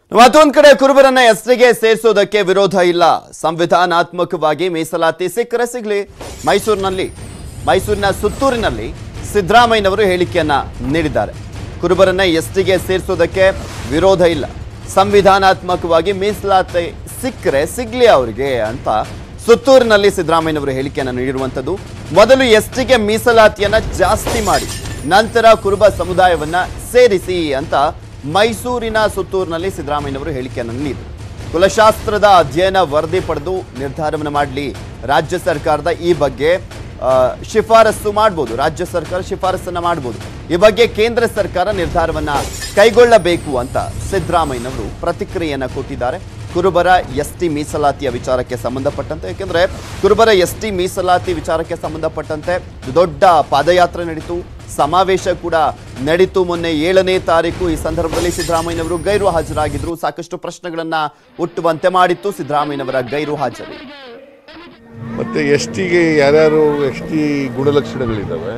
ಮತ್ತೊಂದು ಕಡೆ ಕುರುಬರನ್ನ ಎಸ್ಟಿಗೆ ಸೇರಿಸೋದಕ್ಕೆ ವಿರೋಧ ಇಲ್ಲ. ಸಂವಿಧಾನಾತ್ಮಕವಾಗಿ ಮೀಸಲಾತಿ ಸಿಕ್ಕರೆ ಸಿಗಲಿ. ಮೈಸೂರಿನ ಸುತ್ತೂರಿನಲ್ಲಿ ಸಿದ್ದರಾಮಯ್ಯನವರು ಹೇಳಿಕೆಯನ್ನ ನೀಡಿದ್ದಾರೆ. ಕುರುಬರನ್ನ ಎಸ್ಟಿಗೆ ಸೇರಿಸೋದಕ್ಕೆ ವಿರೋಧ ಇಲ್ಲ, ಸಂವಿಧಾನಾತ್ಮಕವಾಗಿ ಮೀಸಲಾತಿ ಸಿಕ್ಕರೆ ಸಿಗಲಿ ಅವರಿಗೆ ಅಂತ ಸುತ್ತೂರಿನಲ್ಲಿ ಸಿದ್ದರಾಮಯ್ಯನವರು ಹೇಳಿಕೆಯನ್ನ ನೀಡಿರುವಂತದ್ದು. ಮೊದಲು ಎಸ್ಟಿಗೆ ಮೀಸಲಾತಿಯನ್ನ ಜಾಸ್ತಿ ಮಾಡಿ ನಂತರ ಕುರುಬ ಸಮುದಾಯವನ್ನ ಸೇರಿಸಿ ಅಂತ ಮೈಸೂರಿನ ಸುತ್ತೂರಿನಲ್ಲಿ ಸಿದ್ದರಾಮಯ್ಯನವರು ಹೇಳಿಕೆಯನ್ನು ನೀಡಿದರು. ಕುಲಶಾಸ್ತ್ರದ ಅಧ್ಯಯನ ವರದಿ ಪಡೆದು ನಿರ್ಧಾರವನ್ನು ಮಾಡಲಿ. ರಾಜ್ಯ ಸರ್ಕಾರದ ಈ ಬಗ್ಗೆ ಶಿಫಾರಸು ಮಾಡಬಹುದು, ರಾಜ್ಯ ಸರ್ಕಾರ ಶಿಫಾರಸನ್ನ ಮಾಡಬಹುದು. ಈ ಬಗ್ಗೆ ಕೇಂದ್ರ ಸರ್ಕಾರ ನಿರ್ಧಾರವನ್ನ ಕೈಗೊಳ್ಳಬೇಕು ಅಂತ ಸಿದ್ದರಾಮಯ್ಯನವರು ಪ್ರತಿಕ್ರಿಯೆಯನ್ನ ಕೊಟ್ಟಿದ್ದಾರೆ. ಕುರುಬರ ಎಸ್ಟಿ ಮೀಸಲಾತಿಯ ವಿಚಾರಕ್ಕೆ ಸಂಬಂಧಪಟ್ಟಂತೆ, ಯಾಕೆಂದ್ರೆ ಕುರುಬರ ಎಸ್ಟಿ ಮೀಸಲಾತಿ ವಿಚಾರಕ್ಕೆ ಸಂಬಂಧಪಟ್ಟಂತೆ ದೊಡ್ಡ ಪಾದಯಾತ್ರೆ ನಡೀತು, ಸಮಾವೇಶ ಕೂಡ ನಡೀತು. ಮೊನ್ನೆ 7ನೇ ತಾರೀಕು ಈ ಸಂದರ್ಭದಲ್ಲಿ ಸಿದ್ದರಾಮಯ್ಯನವರು ಗೈರು ಹಾಜರಾಗಿದ್ರು. ಸಾಕಷ್ಟು ಪ್ರಶ್ನೆಗಳನ್ನ ಹುಟ್ಟುವಂತೆ ಮಾಡಿತ್ತು ಸಿದ್ದರಾಮಯ್ಯನವರ ಗೈರು ಹಾಜರಿ. ಮತ್ತೆ ಎಸ್ಟಿಗೆ ಯಾರ್ಯಾರು ಎಸ್ಟಿ ಗುಣಲಕ್ಷಣಗಳಿದ್ದಾವೆ,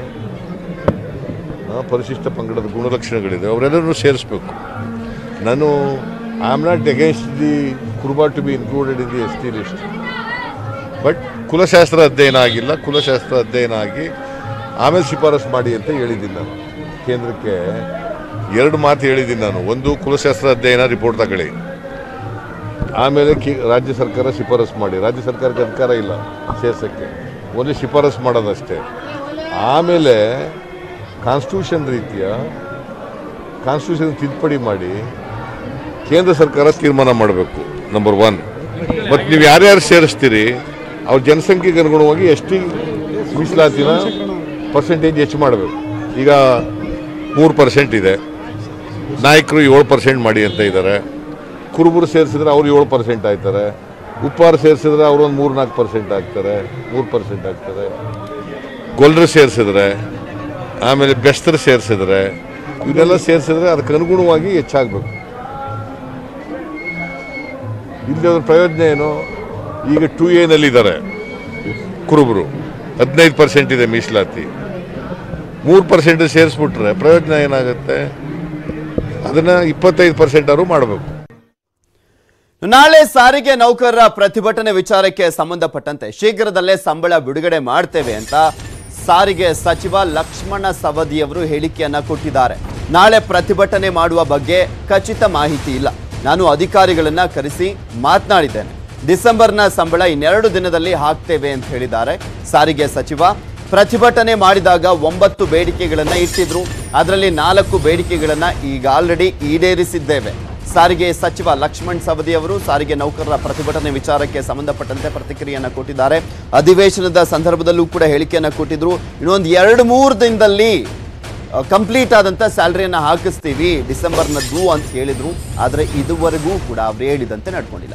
ಪರಿಶಿಷ್ಟ ಪಂಗಡದ ಗುಣಲಕ್ಷಣಗಳಿದ್ದಾವೆ, ಅವರೆಲ್ಲರೂ ಸೇರಿಸ್ಬೇಕು. ನಾನು I am not against the Kuruba to be included in the ST list, but ಕುಲಶಾಸ್ತ್ರ ಅಧ್ಯಯನ ಆಗಿಲ್ಲ. ಕುಲಶಾಸ್ತ್ರ ಅಧ್ಯಯನ ಆಗಿ ಆಮೇಲೆ ಶಿಫಾರಸು ಮಾಡಿ ಅಂತ ಹೇಳಿದ್ದೀನಿ ನಾನು ಕೇಂದ್ರಕ್ಕೆ. 2 ಮಾತು ಹೇಳಿದ್ದೀನಿ ನಾನು. ಒಂದು, ಕುಲಶಾಸ್ತ್ರ ಅಧ್ಯಯನ ರಿಪೋರ್ಟ್ ತಗೊಳ್ಳಿ, ಆಮೇಲೆ ರಾಜ್ಯ ಸರ್ಕಾರ ಶಿಫಾರಸು ಮಾಡಿ. ರಾಜ್ಯ ಸರ್ಕಾರಕ್ಕೆ ಅಧಿಕಾರ ಇಲ್ಲ ಸೇರ್ಸೋಕ್ಕೆ, ಒಂದು ಶಿಫಾರಸು ಮಾಡೋದಷ್ಟೇ. ಆಮೇಲೆ ಕಾನ್ಸ್ಟಿಟ್ಯೂಷನ್ ರೀತಿಯ ಕಾನ್ಸ್ಟಿಟ್ಯೂಷನ್ ತಿದ್ದುಪಡಿ ಮಾಡಿ ಕೇಂದ್ರ ಸರ್ಕಾರ ತೀರ್ಮಾನ ಮಾಡಬೇಕು, ನಂಬರ್ 1. ಮತ್ತು ನೀವು ಯಾರ್ಯಾರು ಸೇರಿಸ್ತೀರಿ ಅವ್ರ ಜನಸಂಖ್ಯೆಗೆ ಅನುಗುಣವಾಗಿ ಎಸ್ಟಿ ಮೀಸಲಾತಿನ ಪರ್ಸೆಂಟೇಜ್ ಹೆಚ್ಚು ಮಾಡಬೇಕು. ಈಗ 3% ಇದೆ, ನಾಯಕರು 7% ಮಾಡಿ ಅಂತ ಇದ್ದಾರೆ. ಕುರುಬರು ಸೇರಿಸಿದ್ರೆ ಅವರು 7% ಆಗ್ತಾರೆ, ಉಪ್ಪಾರು ಸೇರಿಸಿದ್ರೆ ಅವರು ಒಂದು 3-4% ಆಗ್ತಾರೆ, 3% ಆಗ್ತಾರೆ. ಗೊಲ್ಲರು ಸೇರಿಸಿದ್ರೆ, ಆಮೇಲೆ ಬೆಸ್ತರು ಸೇರಿಸಿದ್ರೆ, ಇವನ್ನೆಲ್ಲ ಸೇರಿಸಿದ್ರೆ ಅದಕ್ಕೆ ಅನುಗುಣವಾಗಿ ಹೆಚ್ಚಾಗಬೇಕು. ಇಲ್ಲಿ ಅದರ ಪ್ರಯೋಜನ ಏನು? ಈಗ 2A ಕುರುಬರು 15% ಇದೆ ಮೀಸಲಾತಿ, 3% ಸೇರಿಸ್ಬಿಟ್ರೆ ಪ್ರಯೋಜನ ಏನಾಗುತ್ತೆ? ಅದನ್ನ 25% ಅವರು ಮಾಡಬೇಕು. ನಾಳೆ ಸಾರಿಗೆ ನೌಕರರ ಪ್ರತಿಭಟನೆ ವಿಚಾರಕ್ಕೆ ಸಂಬಂಧಪಟ್ಟಂತೆ ಶೀಘ್ರದಲ್ಲೇ ಸಂಬಳ ಬಿಡುಗಡೆ ಮಾಡ್ತೇವೆ ಅಂತ ಸಾರಿಗೆ ಸಚಿವ ಲಕ್ಷ್ಮಣ ಸವದಿಯವರು ಹೇಳಿಕೆಯನ್ನ ಕೊಟ್ಟಿದ್ದಾರೆ. ನಾಳೆ ಪ್ರತಿಭಟನೆ ಮಾಡುವ ಬಗ್ಗೆ ಖಚಿತ ಮಾಹಿತಿ ಇಲ್ಲ, ನಾನು ಅಧಿಕಾರಿಗಳನ್ನ ಕರೆಸಿ ಮಾತನಾಡಿದ್ದೇನೆ, ಡಿಸೆಂಬರ್ನ ಸಂಬಳ ಇನ್ನೆರಡು ದಿನದಲ್ಲಿ ಹಾಕ್ತೇವೆ ಅಂತ ಹೇಳಿದ್ದಾರೆ ಸಾರಿಗೆ ಸಚಿವ. ಪ್ರತಿಭಟನೆ ಮಾಡಿದಾಗ 9 ಬೇಡಿಕೆಗಳನ್ನ ಇಟ್ಟಿದ್ರು, ಅದರಲ್ಲಿ 4 ಬೇಡಿಕೆಗಳನ್ನ ಈಗ ಆಲ್ರೆಡಿ ಈಡೇರಿಸಿದ್ದೇವೆ. ಸಾರಿಗೆ ಸಚಿವ ಲಕ್ಷ್ಮಣ್ ಸವದಿ ಅವರು ಸಾರಿಗೆ ನೌಕರರ ಪ್ರತಿಭಟನೆ ವಿಚಾರಕ್ಕೆ ಸಂಬಂಧಪಟ್ಟಂತೆ ಪ್ರತಿಕ್ರಿಯೆಯನ್ನು ಕೊಟ್ಟಿದ್ದಾರೆ. ಅಧಿವೇಶನದ ಸಂದರ್ಭದಲ್ಲೂ ಕೂಡ ಹೇಳಿಕೆಯನ್ನು ಕೊಟ್ಟಿದ್ರು. ಇನ್ನೊಂದು 2-3 ದಿನದಲ್ಲಿ ಕಂಪ್ಲೀಟ್ ಆದಂಥ ಸ್ಯಾಲರಿಯನ್ನು ಹಾಕಿಸ್ತೀವಿ ಡಿಸೆಂಬರ್ನದ್ದು ಅಂತ ಹೇಳಿದ್ರು. ಆದರೆ ಇದುವರೆಗೂ ಕೂಡ ಅವರು ಹೇಳಿದಂತೆ ನಡ್ಕೊಂಡಿಲ್ಲ.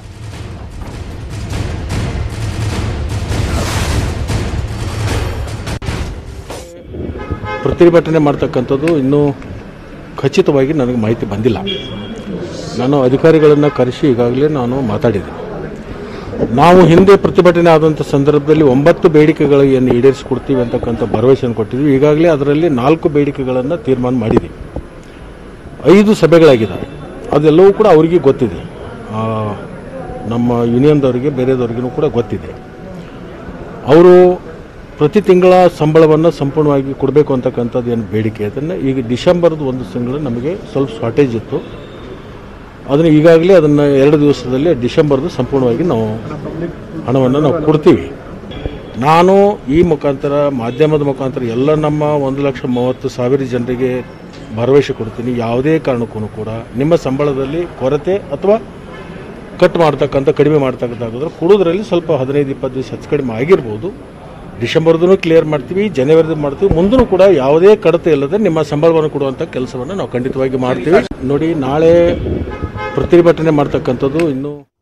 ಪ್ರತಿಭಟನೆ ಮಾಡ್ತಕ್ಕಂಥದ್ದು ಇನ್ನೂ ಖಚಿತವಾಗಿ ನನಗೆ ಮಾಹಿತಿ ಬಂದಿಲ್ಲ. ನಾನು ಅಧಿಕಾರಿಗಳನ್ನು ಕರೆಸಿ ಈಗಾಗಲೇ ನಾನು ಮಾತಾಡಿದ್ದೀನಿ. ನಾವು ಹಿಂದೆ ಪ್ರತಿಭಟನೆ ಆದಂಥ ಸಂದರ್ಭದಲ್ಲಿ 9 ಬೇಡಿಕೆಗಳನ್ನು ಈಡೇರಿಸಿಕೊಡ್ತೀವಿ ಅಂತಕ್ಕಂಥ ಭರವಸೆಯನ್ನು ಕೊಟ್ಟಿದ್ವಿ. ಈಗಾಗಲೇ ಅದರಲ್ಲಿ 4 ಬೇಡಿಕೆಗಳನ್ನು ತೀರ್ಮಾನ ಮಾಡಿದ್ದೀವಿ. 5 ಸಭೆಗಳಾಗಿದ್ದಾವೆ, ಅದೆಲ್ಲವೂ ಕೂಡ ಅವರಿಗೆ ಗೊತ್ತಿದೆ, ನಮ್ಮ ಯೂನಿಯನ್ದವರಿಗೆ ಬೇರೆದವ್ರಿಗೂ ಕೂಡ ಗೊತ್ತಿದೆ. ಅವರು ಪ್ರತಿ ತಿಂಗಳ ಸಂಬಳವನ್ನು ಸಂಪೂರ್ಣವಾಗಿ ಕೊಡಬೇಕು ಅಂತಕ್ಕಂಥದ್ದು ಏನು ಬೇಡಿಕೆ, ಅದನ್ನು ಈಗ ಡಿಸೆಂಬರ್ದು 1 ತಿಂಗಳು ನಮಗೆ ಸ್ವಲ್ಪ ಶಾರ್ಟೇಜ್ ಇತ್ತು. ಅದನ್ನು ಈಗಾಗಲೇ ಅದನ್ನು 2 ದಿವಸದಲ್ಲಿ ಡಿಸೆಂಬರ್ದು ಸಂಪೂರ್ಣವಾಗಿ ನಾವು ಹಣವನ್ನು ನಾವು ಕೊಡ್ತೀವಿ. ನಾನು ಈ ಮುಖಾಂತರ ಮಾಧ್ಯಮದ ಮುಖಾಂತರ ಎಲ್ಲ ನಮ್ಮ 1,30,000 ಜನರಿಗೆ ಭರವಸೆ ಕೊಡ್ತೀನಿ, ಯಾವುದೇ ಕಾರಣಕ್ಕೂ ಕೂಡ ನಿಮ್ಮ ಸಂಬಳದಲ್ಲಿ ಕೊರತೆ ಅಥವಾ ಕಟ್ ಮಾಡ್ತಕ್ಕಂಥ ಕಡಿಮೆ ಮಾಡ್ತಕ್ಕಂಥದ್ದು ಕೊಡೋದ್ರಲ್ಲಿ ಸ್ವಲ್ಪ 15-20 ದಿವಸ ಹೆಚ್ಚು ಕಡಿಮೆ ಆಗಿರ್ಬೋದು. ಡಿಸೆಂಬರ್ದು ಕ್ಲಿಯರ್ ಮಾಡ್ತೀವಿ, ಜನವರಿದು ಮಾಡ್ತೀವಿ. ಮುಂದೂ ಕೂಡ ಯಾವುದೇ ಕಡತೆ ಇಲ್ಲದೆ ನಿಮ್ಮ ಸಂಬಳವನ್ನು ಕೊಡುವಂಥ ಕೆಲಸವನ್ನು ನಾವು ಖಂಡಿತವಾಗಿ ಮಾಡ್ತೀವಿ. ನೋಡಿ, ನಾಳೆ ಪ್ರತಿಭಟನೆ ಮಾಡ್ತಕ್ಕಂಥದ್ದು ಇನ್ನೂ